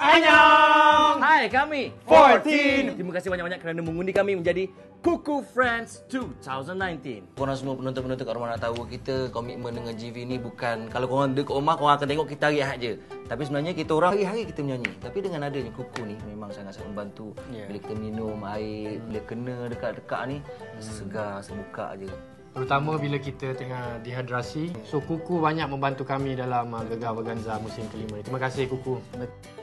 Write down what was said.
Annyeong! Hai, kami 14. Terima kasih banyak-banyak kerana mengundi kami menjadi Kuku Friends 2019. Korang semua penonton-penonton kat rumah nak tahu kita komitmen dengan GV ni bukan kalau korang ada kat rumah korang akan tengok kita rehat je. Tapi sebenarnya kita orang hari-hari kita menyanyi. Tapi dengan adanya Kuku ni memang sangat-sangat membantu. Bila kita minum air, bila kena dekat-dekat ni segar, sebuka je. Terutama bila kita tengah dehidrasi. So Kuku banyak membantu kami dalam Gegar Vaganza musim kelima. Terima kasih Kuku.